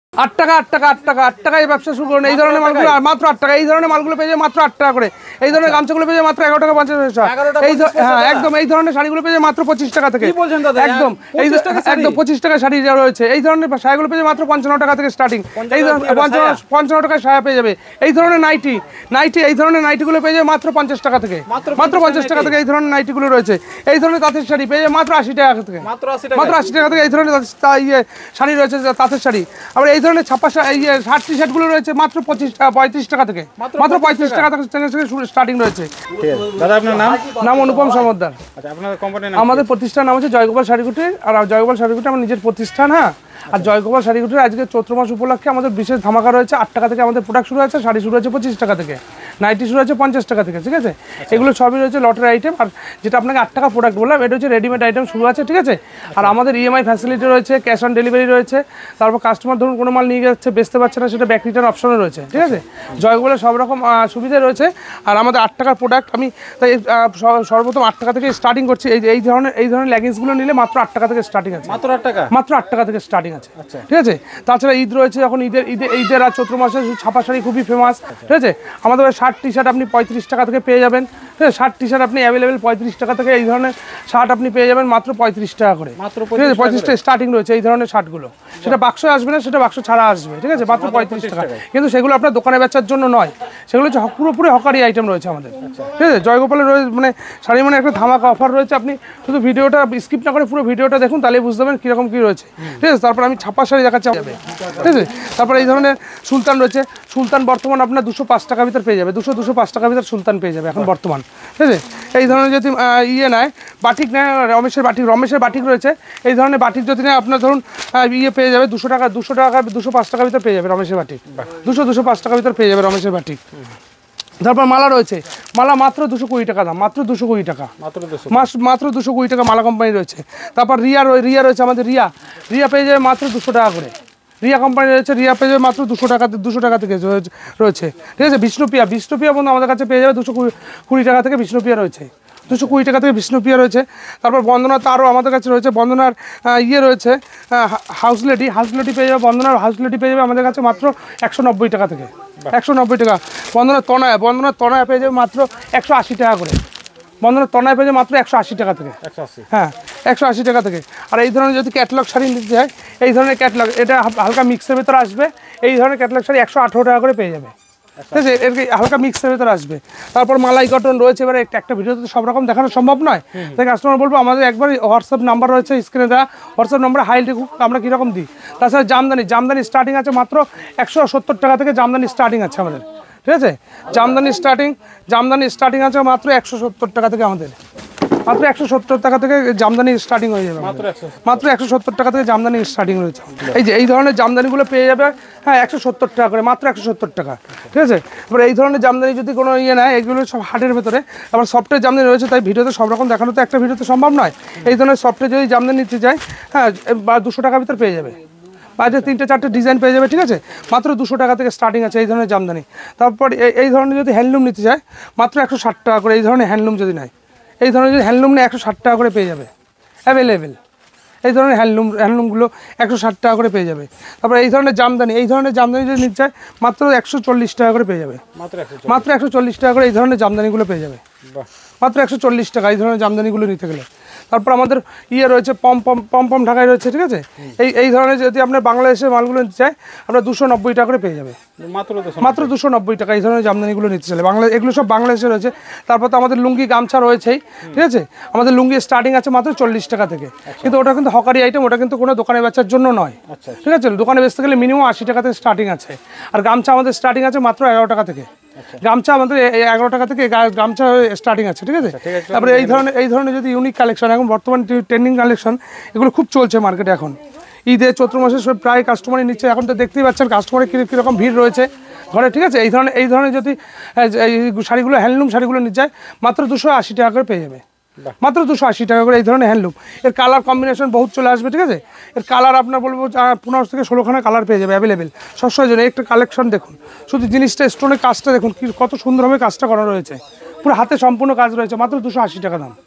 8 টাকা 8 টাকা 8 টাকা 8 টাকায় ব্যবসা শুরু করুন। এই ধরনের মালগুলো মাত্র 8 টাকা। এই ধরনের মালগুলো পেয়ে যাবে মাত্র 8 টাকা করে। এই ধরনের গামছাগুলো পেয়ে যাবে মাত্র 11 টাকা 50 পয়সা। এই হ্যাঁ একদম। এই ধরনের শাড়িগুলো পেয়ে যাবে মাত্র 25 টাকা থেকে। কি বলছেন দাদা? একদম একদম 25 টাকা শাড়ি যা রয়েছে। এই ধরনের শাড়িগুলো পেয়ে যাবে মাত্র 55 টাকা থেকে স্টার্টিং। এই 55 টাকায় শাড়ি পেয়ে যাবে। এই ধরনের নাইটি এই ধরনের নাইটিগুলো পেয়ে যাবে মাত্র 50 টাকা থেকে। মাত্র 50 টাকা থেকে এই ধরনের নাইটিগুলো রয়েছে। এই ধরনের তাঁতের শাড়ি পেয়ে যাবে মাত্র 80 টাকা থেকে। মাত্র 80 টাকা থেকে এই ধরনের শাড়ি রয়েছে তাঁতের শাড়ি। আবার এই ধরনের ছাপা শার্ট টি শার্টগুলো রয়েছে মাত্র 35 টাকা থেকে। মাত্র 35 টাকা থেকে স্টার্টিং রয়েছে। দাদা আপনার নাম অনুপম সমদ্দার। আচ্ছা, আপনাদের কোম্পানির নাম? আমাদের প্রতিষ্ঠান নাম হচ্ছে জয়গোপাল শাড়িকুটি। আর জয়গোপাল শাড়িকুটি আমার নিজের প্রতিষ্ঠান। হ্যাঁ, আর জয়গোপাল শাড়িকুটির আজকে চৈত্র মাস উপলক্ষে আমাদের বিশেষ ধামাকা রয়েছে। 8 টাকা থেকে আমাদের প্রোডাক্ট শুরু হয়েছে, শাড়ি শুরু হয়েছে 25 টাকা থেকে, নাইটি শুরু হয়েছে 50 টাকা থেকে। ঠিক আছে, এগুলো সবই রয়েছে লটের আইটেম। আর যেটা আপনাকে 8 টাকা প্রোডাক্ট বললাম, এটা হচ্ছে রেডিমেড আইটেম শুরু আছে। ঠিক আছে, আর আমাদের ইএমআই ফ্যাসিলিটি রয়েছে, ক্যাশ অন ডেলিভারি রয়েছে। তারপর কাস্টমার ধরুন কোনো মাল নিয়ে যাচ্ছে, বেচতে পারছে না, সেটা ব্যাক রিটার্ন অপশনও রয়েছে। ঠিক আছে, জয়গোপালের সব রকম সুবিধা রয়েছে। আর আমাদের 8 টাকার প্রোডাক্ট আমি তাই সর্বপ্রথম 8 টাকা থেকে স্টার্টিং করছি। এই ধরনের লেগিংসগুলো নিলে মাত্র 8 টাকা থেকে স্টার্টিং আছে। মাত্র 8 টাকা? মাত্র 8 টাকা থেকে স্টার্টিং আছে। ঠিক আছে, তাছাড়া ঈদ রয়েছে, এখন ঈদের আর চৈত্র মাসে ছাপা শাড়ি খুবই ফেমাস। ঠিক আছে, আমাদের শার্ট টি শার্ট আপনি 35 টাকা থেকে পেয়ে যাবেন। ঠিক আছে, শার্ট টি শার্ট আপনি অ্যাভেলেবেল 35 টাকা থেকে। এই ধরনের শার্ট আপনি পেয়ে যাবেন মাত্র 35 টাকা করে। ঠিক আছে, 35 টাকা স্টার্টিং রয়েছে এই ধরনের শার্টগুলো। সেটা বাক্স আসবে না, সেটা বাক্স ছাড়া আসবে। ঠিক আছে, মাত্র 35 টাকা। কিন্তু সেগুলো আপনার দোকানে বেচার জন্য নয়, সেগুলো হচ্ছে পুরোপুরি হকারি আইটেম রয়েছে আমাদের। ঠিক আছে, জয়গোপালের মানে শাড়ি মানে একটা ধামাকা অফার রয়েছে। আপনি শুধু ভিডিওটা স্কিপ না করে পুরো ভিডিওটা দেখুন, তাহলে বুঝতে পারবেন কীরকম কী রয়েছে। ঠিক আছে, তারপর আমি ছাপা শাড়ি দেখাচ্ছি। ঠিক আছে, তারপর এই ধরনের সুলতান রয়েছে। সুলতান বর্তমান আপনার 205 টাকা ভিতর পেয়ে যাবে। 205 টাকা ভিতর সুলতান পেয়ে যাবে এখন বর্তমান। ঠিক আছে, এই ধরনের যদি নেয়, বাটিক নেয়, রমেশের বাটিক রয়েছে। এই ধরনের বাটিক যদি নেয় আপনার ধরুন পেয়ে যাবে 200 টাকা 205 টাকা ভিতর পেয়ে যাবে রমেশের বাটিক। 205 টাকা ভিতর পেয়ে যাবে রমেশের বাটিক। তারপর মালা রয়েছে, মালা মাত্র 220 টাকা দাম, মাত্র 220 টাকা, মাত্র 220 টাকা মালা কোম্পানি রয়েছে। তারপর রিয়া রয়েছে আমাদের। রিয়া পেয়ে যাবে মাত্র 200 টাকা করে। রিয়া কোম্পানি রয়েছে, রিয়া পেয়ে যাবে মাত্র 200 টাকা থেকে রয়েছে। ঠিক আছে, বিষ্ণুপ্রিয়া বন্ধু আমাদের কাছে পেয়ে যাবে 220 টাকা থেকে। বিষ্ণুপ্রিয়া রয়েছে 220 টাকা থেকে বিষ্ণুপ্রিয়া রয়েছে। তারপর বন্দনা তারও আমাদের কাছে রয়েছে। বন্দনার রয়েছে হাউস লেডি পেয়ে যাবে। বন্দনার হাউস লেডি পেয়ে যাবে আমাদের কাছে মাত্র 190 টাকা থেকে। 190 টাকা। বন্দনার তনয়া পেয়ে যাবে মাত্র 180 টাকা করে। বন্দনার তনয়া পেয়ে যাবে মাত্র 180 টাকা থেকে। হ্যাঁ, 180 টাকা থেকে। আর এই ধরনের যদি ক্যাটলগ শাড়ি নিতে যায়, এই ধরনের ক্যাটলগ, এটা হালকা মিক্সের ভেতরে আসবে। এই ধরনের ক্যাটলগ শাড়ি 118 টাকা করে পেয়ে যাবে। ঠিক আছে, এর হালকা মিক্সের ভেতরে আসবে। তারপর মালাই কটন রয়েছে। এবারে একটা ভিডিওতে সব রকম দেখানো সম্ভব নয়, তাই কাস্টমার বলবো আমাদের একবার হোয়াটসঅ্যাপ নাম্বার রয়েছে স্ক্রিনে দেওয়া। হোয়াটসঅ্যাপ নাম্বারে হাই লিখুক, আমরা কীরকম দিই। তাছাড়া জামদানি স্টার্টিং আছে মাত্র 170 টাকা থেকে। জামদানি স্টার্টিং আছে আমাদের। ঠিক আছে, জামদানি স্টার্টিং আছে মাত্র 170 টাকা থেকে আমাদের। মাত্র 170 টাকা থেকে জামদানি স্টার্টিং হয়ে যাবে। মাত্র 170 টাকা থেকে জামদানি স্টার্টিং রয়েছে। এই ধরনের জামদানিগুলো পেয়ে যাবে। হ্যাঁ, 170 টাকা করে, মাত্র 170 টাকা। ঠিক আছে, এবার এই ধরনের জামদানি যদি কোনো নেয়, এগুলো সব হাটের ভেতরে। আবার সফটের জামদানি রয়েছে, তাই ভিডিওতে সব রকম দেখানো তো একটা ভিডিওতে সম্ভব নয়। এই ধরনের সফটের যদি জামদানি নিতে যায়, হ্যাঁ, 200 টাকার ভিতর পেয়ে যাবে। বাইরে 3-4টে ডিজাইন পেয়ে যাবে। ঠিক আছে, মাত্র 200 টাকা থেকে স্টার্টিং আছে এই ধরনের জামদানি। তারপর এই ধরনের যদি হ্যান্ডলুম নিতে যায়, মাত্র 160 টাকা করে। এই ধরনের হ্যান্ডলুম যদি নেয়, এই ধরনের যদি হ্যান্ডলুম নেয় 160 টাকা করে পেয়ে যাবে অ্যাভেলেবেল। এই ধরনের হ্যান্ডলুমগুলো 160 টাকা করে পেয়ে যাবে। তারপর এই ধরনের জামদানি যদি নিতে চায়, মাত্র 140 টাকা করে পেয়ে যাবে। মাত্র 140 টাকা করে এই ধরনের জামদানিগুলো পেয়ে যাবে। মাত্র 140 টাকা এই ধরনের জামদানিগুলো নিতে গেলে। তারপর আমাদের রয়েছে পম ঢাকায় রয়েছে। ঠিক আছে, এই ধরনের যদি আপনার বাংলাদেশের মালগুলো নিতে চায়, আমরা 290 টাকা করে পেয়ে যাবে। মাত্র 290 টাকা এই ধরনের জামদানিগুলো নিতে চাইলে। এগুলো সব বাংলাদেশে রয়েছে। তারপর তো আমাদের লুঙ্গি গামছা রয়েছেই। ঠিক আছে, আমাদের লুঙ্গি স্টার্টিং আছে মাত্র 40 টাকা থেকে। কিন্তু ওটা কিন্তু হকারি আইটেম, ওটা কিন্তু কোনো দোকানে বেচার জন্য নয়। ঠিক আছে, দোকানে বেচতে গেলে মিনিমাম 80 টাকা থেকে স্টার্টিং আছে। আর গামছা আমাদের স্টার্টিং আছে মাত্র 11 টাকা থেকে। গামছা আমাদের 11 টাকা থেকে গামছা স্টার্টিং আছে। ঠিক আছে, তারপরে এই ধরনের যদি ইউনিক কালেকশন, এখন বর্তমান ট্রেন্ডিং কালেকশন, এগুলো খুব চলছে মার্কেটে এখন। ঈদের চৈত্র মাসে সব প্রায় কাস্টমারই নিচ্ছে। এখন তো দেখতেই পাচ্ছেন কাস্টমারের কীরকম ভিড় রয়েছে ঘরে। ঠিক আছে, এই ধরনের যদি এই শাড়িগুলো, হ্যান্ডলুম শাড়িগুলো নিতে যায়, মাত্র 280 টাকা করে পেয়ে যাবে। মাত্র 280 টাকা করে এই ধরনের হ্যান্ডলুম। এর কালার কম্বিনেশন বহুত চলে আসবে। ঠিক আছে, এর কালার আপনার বলবো 15 থেকে 16খানা কালার পেয়ে যাবে অ্যাভেলেবেল সবসময়ের জন্য। একটা কালেকশন দেখুন, শুধু জিনিসটা স্টোনের কাজটা দেখুন কত সুন্দরভাবে কাজটা করা রয়েছে। পুরো হাতে সম্পূর্ণ কাজ রয়েছে। মাত্র 280 টাকা দাম।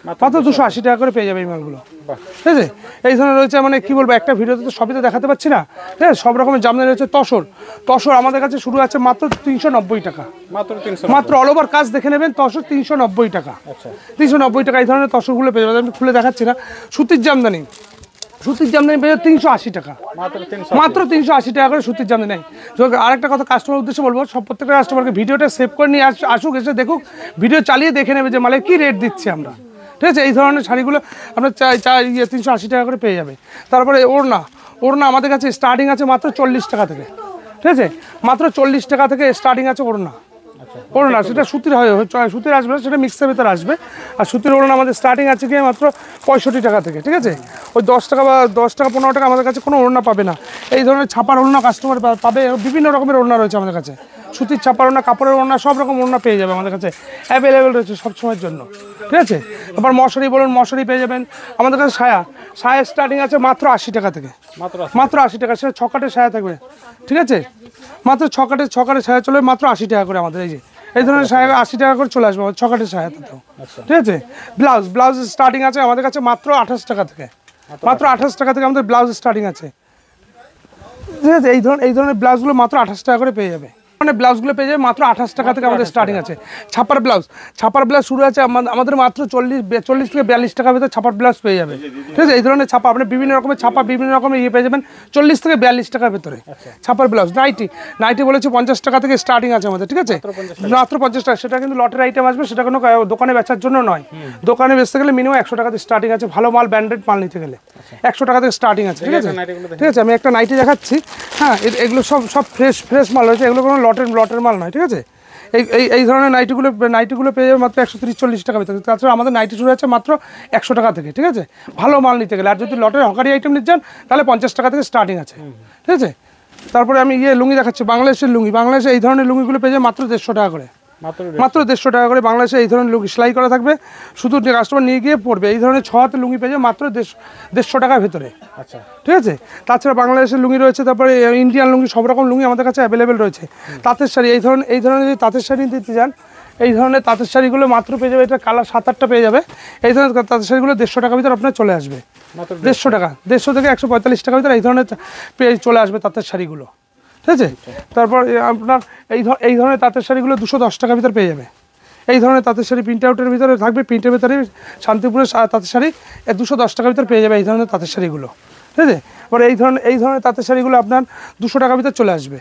মাত্র 280 টাকা করে পেয়ে যাবে এই মালগুলো। ঠিক আছে, এই ধরনের রয়েছে, মানে কি বলবো, একটা ভিডিওতে তো সবই তো দেখাতে পাচ্ছি না। ঠিক আছে, সব রকমের জামদানি রয়েছে। তসর আমাদের কাছে শুরু আছে মাত্র 390 টাকা, মাত্র অল ওভার কাজ দেখে নেবেন। তসর 390 টাকা, 390 টাকা। এই ধরনের তসরগুলো পেয়ে যাবেন, আমি খুলে দেখাচ্ছি না। সুতির জামদানি পেয়ে যাবে 380 টাকা, মাত্র 380 টাকা করে সুতির জামদানি নেই। আরেকটা কথা কাস্টমার উদ্দেশ্যে বলবো, সব প্রত্যেকটা কাস্টমারকে ভিডিওটা সেভ করে নিয়ে আসুক, এসে দেখুক, ভিডিও চালিয়ে দেখে নেবে যে মালের কী রেট দিচ্ছি আমরা। ঠিক আছে, এই ধরনের শাড়িগুলো আপনার 380 টাকা করে পেয়ে যাবে। তারপরে ওড়না আমাদের কাছে স্টার্টিং আছে মাত্র 40 টাকা থেকে। ঠিক আছে, মাত্র 40 টাকা থেকে স্টার্টিং আছে ওড়না। সেটা সুতির আসবে, সেটা মিক্সের ভেতরে আসবে। আর সুতির ওড়না আমাদের স্টার্টিং আছে গিয়ে মাত্র 65 টাকা থেকে। ঠিক আছে, ওই 10 টাকা বা 10 টাকা 15 টাকা আমাদের কাছে কোনো ওড়না পাবে না। এই ধরনের ছাপার ওড়না কাস্টমার পাবে, বিভিন্ন রকমের ওড়না রয়েছে আমাদের কাছে। সুতির ছাপার ওড়না, কাপড়ের ওড়না, সব রকম ওড়না পেয়ে যাবে আমাদের কাছে, অ্যাভেলেবেল রয়েছে সবসময়ের জন্য। ঠিক আছে, আবার মশারি বলুন, মশারি পেয়ে যাবেন আমাদের কাছে। সায়া স্টার্টিং আছে মাত্র 80 টাকা থেকে, মাত্র 80 টাকা। সেটা 6 কাঠের সায়া থাকবে। ঠিক আছে, মাত্র 6 কাঠের সায়া চলে মাত্র 80 টাকা করে আমাদের। এই ধরনের সায়া 80 টাকা করে চলে আসবে 6 কাঠের সায়া। ঠিক আছে, ব্লাউজ স্টার্টিং আছে আমাদের কাছে মাত্র 28 টাকা থেকে, মাত্র 28 টাকা থেকে আমাদের ব্লাউজ স্টার্টিং আছে। ঠিক আছে, এই ধরনের ব্লাউজগুলো মাত্র 28 টাকা করে পেয়ে যাবে। মানে ব্লাউজগুলো পেয়ে যাবে মাত্র 28 টাকা থেকে আমাদের স্টার্টিং আছে। ছাপার ব্লাউজ শুরু আছে আমাদের মাত্র 40 থেকে 42 টাকার ভিতরে ছাপার ব্লাউজ পেয়ে যাবে। ঠিক আছে, এই ধরনের ছাপা আপনি বিভিন্ন রকমের ছাপা, বিভিন্ন রকমের পেয়ে যাবেন 40 থেকে 42 টাকার ভিতরে ছাপার ব্লাউজ। নাইটি বলেছে 50 টাকা থেকে স্টার্টিং আছে আমাদের। ঠিক আছে, মাত্র 50 টাকা। সেটা কিন্তু লটের আইটেম আসবে, সেটা কোনো দোকানে বেচার জন্য নয়। দোকানে বেচতে গেলে মিনিমাম 100 টাকা থেকে স্টার্টিং আছে। ভালো মাল, ব্র্যান্ডেড মাল নিতে গেলে 100 টাকা থেকে স্টার্টিং আছে। ঠিক আছে, ঠিক আছে, আমি একটা নাইটি দেখাচ্ছি। হ্যাঁ, এগুলো সব ফ্রেশ মাল রয়েছে, এগুলো কোনো লটের মাল নয়। ঠিক আছে, এই ধরনের নাইটিগুলো পেয়ে যাবে মাত্র 130-140 টাকা ভিতরে। তাছাড়া আমাদের নাইটি শুরু আছে মাত্র 100 টাকা থেকে। ঠিক আছে, ভালো মাল নিতে গেলে। আর যদি লটের হকারি আইটেম নিতে চান তাহলে 50 টাকা থেকে স্টার্টিং আছে। ঠিক আছে, তারপরে আমি লুঙ্গি দেখাচ্ছি, বাংলাদেশের এই ধরনের লুঙ্গিগুলো পেয়ে যাবে মাত্র 150 টাকা করে, মাত্র 150 টাকা করে। বাংলাদেশে এই ধরনের লুঙ্গি সেলাই করা থাকবে, শুধু কাস্টমার নিয়ে গিয়ে পড়বে। এই ধরনের 6 হাতের লুঙ্গি পেয়ে যাবে মাত্র 150 টাকার ভেতরে। আচ্ছা, ঠিক আছে, তাছাড়া বাংলাদেশের লুঙ্গি রয়েছে, তারপরে ইন্ডিয়ান লুঙ্গি, সব রকম লুঙ্গি আমাদের কাছে অ্যাভেলেবেল রয়েছে। তাঁতের শাড়ি, এই ধরনের যদি তাঁতের শাড়ি দিতে চান, এই ধরনের তাঁতের শাড়িগুলো মাত্র পেয়ে যাবে, এটা কালার 7-8টা পেয়ে যাবে। এই ধরনের তাঁতের শাড়িগুলো 150 টাকার ভিতরে আপনার চলে আসবে, 150 টাকা, 150 থেকে 145 টাকার ভিতরে এই ধরনের চলে আসবে তাঁতের শাড়িগুলো। ঠিক আছে, তারপর আপনার এই ধরনের তাঁতের শাড়িগুলো 210 টাকার ভিতরে পেয়ে যাবে। এই ধরনের তাঁতের শাড়ি প্রিন্ট আউটের ভিতরে থাকবে, প্রিন্টের ভিতরে শান্তিপুরের তাঁতের শাড়ি 210 টাকার ভিতরে পেয়ে যাবে এই ধরনের তাঁতের শাড়িগুলো। ঠিক আছে, এবার এই ধরনের তাঁতের শাড়িগুলো আপনার 200 টাকার ভিতরে চলে আসবে,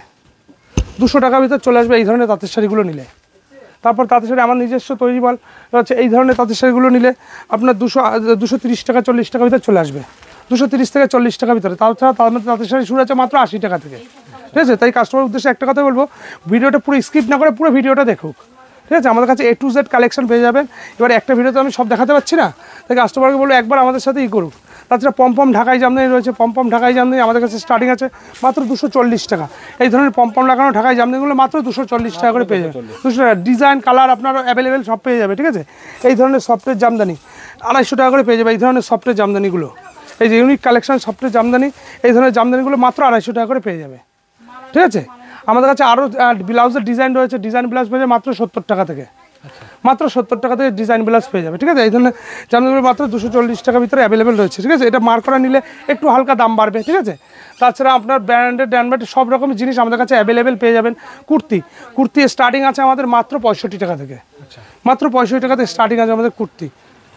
200 টাকার ভিতরে চলে আসবে এই ধরনের তাঁতের শাড়িগুলো নিলে। তারপর তাঁতের শাড়ি আমার নিজস্ব তৈরি মাল হচ্ছে, এই ধরনের তাঁতের শাড়িগুলো নিলে আপনার 230 টাকা 40 টাকার ভিতরে চলে আসবে, 230 থেকে 40 টাকার ভিতরে। তাছাড়া তাঁতের শাড়ি শুরু আছে মাত্র 80 টাকা থেকে। ঠিক আছে, তাই কাস্টমার উদ্দেশ্যে একটা কথা বলবো, ভিডিওটা পুরো স্কিপ না করে পুরো ভিডিওটা দেখুক। ঠিক আছে, আমাদের কাছে A to Z কালেকশন পেয়ে যাবেন। এবার একটা ভিডিওতে আমি সব দেখাতে পারছি না, তাই কাস্টমারকে বলবো একবার আমাদের সাথে করুক। তাছাড়া পমপম ঢাকাই জামদানি রয়েছে, পমপম ঢাকাই জামদানি আমাদের কাছে স্টার্টিং আছে মাত্র 240 টাকা। এই ধরনের পমপম লাগানো ঢাকাই জামদানিগুলো মাত্র 240 টাকা করে পেয়ে যাবে। 200 টাকা, ডিজাইন কালার আপনার অ্যাভেলেবেল সব পেয়ে যাবে। ঠিক আছে, এই ধরনের সফটের জামদানি 250 টাকা করে পেয়ে যাবে। এই ধরনের সফটের জামদানিগুলো, এই যে ইউনিক কালেকশন সফটের জামদানি, এই ধরনের জামদানিগুলো মাত্র 250 টাকা করে পেয়ে যাবে। ঠিক আছে, আমাদের কাছে আরও ব্লাউজের ডিজাইন রয়েছে, ডিজাইন ব্লাউজ পেয়ে যাবে মাত্র 70 টাকা থেকে, মাত্র 70 টাকা থেকে ডিজাইন ব্লাউজ পেয়ে যাবে। ঠিক আছে, এই ধরনের জামদানিগুলো মাত্র 240 টাকার ভিতরে অ্যাভেলেবেল রয়েছে। ঠিক আছে, এটা মার্ক করা নিলে একটু হালকা দাম বাড়বে। ঠিক আছে, তাছাড়া আপনার ব্র্যান্ডেড সব রকমের জিনিস আমাদের কাছে অ্যাভেলেবেল পেয়ে যাবেন। কুর্তি স্টার্টিং আছে আমাদের মাত্র 65 টাকা থেকে, মাত্র 65 টাকা থেকে স্টার্টিং আছে আমাদের কুর্তি।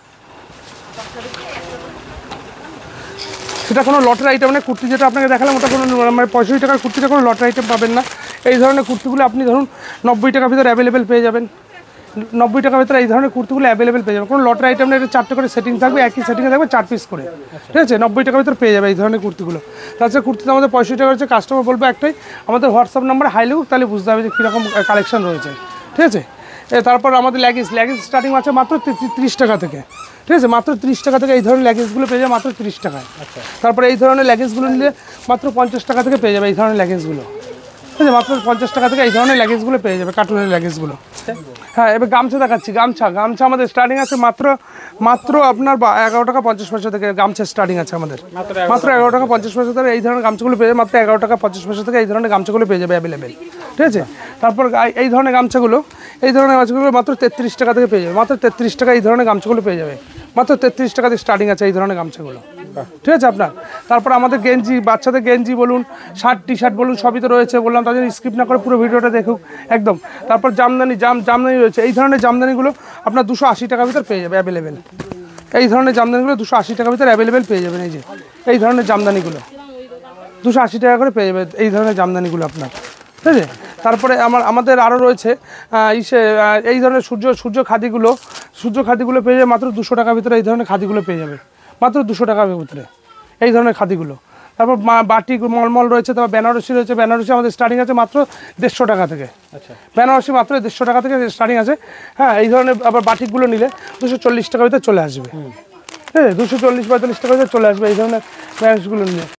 সেটা কোনো লটের আইটেম নেই, কুর্তি যেটা আপনাকে দেখালাম ওটা কোনো মানে 65 টাকার কুর্তিটা কোনো লটের আইটেম পাবেন না। এই ধরনের কুর্তিগুলো আপনি ধরুন 90 টাকার ভিতরে অ্যাভেলেবেল পেয়ে যাবেন, 90 টাকার ভিতরে এই ধরনের কুর্তিগুলো অ্যাভেলেবেল পেয়ে যাবেন। কোনো লটের আইটেম নেই, এটা 4টে করে সেটিং থাকবে, একই সেটিংয়ে থাকবে 4 পিস করে। ঠিক আছে, 90 টাকার ভিতরে পেয়ে যাবে এই ধরনের কুর্তিগুলো। তাছাড়া কুর্তিতে আমাদের 65 টাকা রয়েছে। কাস্টমার বলবো একটাই, আমাদের হোয়াটসঅ্যাপ নাম্বার হাই লিখুক, তাহলে বুঝতে হবে যে কীরকম কালেকশন রয়েছে। ঠিক আছে, তারপর আমাদের লেগিংস স্টার্টিং আছে মাত্র 30 টাকা থেকে। ঠিক আছে, মাত্র 30 টাকা থেকে এই ধরনের লেগিংসগুলো পেয়ে যাবে মাত্র 30 টাকায়। তারপরে এই ধরনের লেগিংসগুলো নিলে মাত্র 50 টাকা থেকে পেয়ে যাবে এই ধরনের লেগিংসগুলো। ঠিক আছে, মাত্র 50 টাকা থেকে এই ধরনের লেগিংসগুলো পেয়ে যাবে, কার্টুনের লেগিংসগুলো। হ্যাঁ, এবার গামছা দেখাচ্ছি। গামছা আমাদের স্টার্টিং আছে মাত্র আপনার 11 টাকা 50 পয়সা থেকে গামছা স্টার্টিং আছে আমাদের, মাত্র 11 টাকা 50 পয়সা থেকে এই ধরনের গামছাগুলো পেয়ে যাবে, মাত্র 11 টাকা 50 পয়সা থেকে এই ধরনের গামছাগুলো পেয়ে যাবে অ্যাভেলেবেল। ঠিক আছে, তারপর এই ধরনের গামছাগুলো মাত্র 33 টাকা থেকে পেয়ে যাবে, মাত্র 33 টাকা এই ধরনের গামছাগুলো পেয়ে যাবে, মাত্র 33 টাকা দিয়ে স্টার্টিং আছে এই ধরনের গামছাগুলো, ঠিক আছে আপনার। তারপর আমাদের গেঞ্জি, বাচ্চাদের গেঞ্জি বলুন, শার্ট টি শার্ট বলুন, সবই তো রয়েছে, বললাম তার জন্য স্কিপ না করে পুরো ভিডিওটা দেখুক একদম। তারপর জামদানি রয়েছে, এই ধরনের জামদানিগুলো আপনার 280 টাকার ভিতর পেয়ে যাবে অ্যাভেলেবেল। এই ধরনের জামদানিগুলো 280 টাকার ভিতর অ্যাভেলেবেল পেয়ে যাবেন। এই যে এই ধরনের জামদানিগুলো 280 টাকা করে পেয়ে যাবে এই ধরনের জামদানিগুলো আপনার, ঠিক আছে। তারপরে আমাদের আরও রয়েছে এই ধরনের সূর্য খাদিগুলো পেয়ে যাবে মাত্র 200 টাকার ভিতরে। এই ধরনের খাদিগুলো পেয়ে যাবে মাত্র 200 টাকার ভিতরে এই ধরনের খাদিগুলো। তারপর বাটিক মলমল রয়েছে, তারপর বেনারসি রয়েছে, বেনারসি আমাদের স্টার্টিং আছে মাত্র 150 টাকা থেকে। আচ্ছা, বেনারসি মাত্র 150 টাকা থেকে স্টার্টিং আছে। হ্যাঁ, এই ধরনের আবার বাটিকগুলো নিলে 240 টাকার ভিতরে চলে আসবে, হ্যাঁ 240-45 টাকার ভিতরে চলে আসবে এই ধরনের বেনারসিগুলো নিলে।